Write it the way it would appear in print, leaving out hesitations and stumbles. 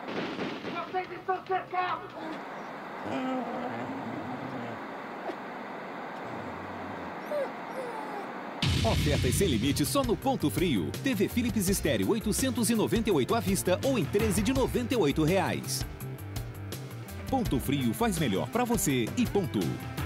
Vocês estão cercados! Ofertas sem limite só no Ponto Frio. TV Philips Stereo 898 à vista ou em 13 de R$ 98. Ponto Frio faz melhor pra você e ponto.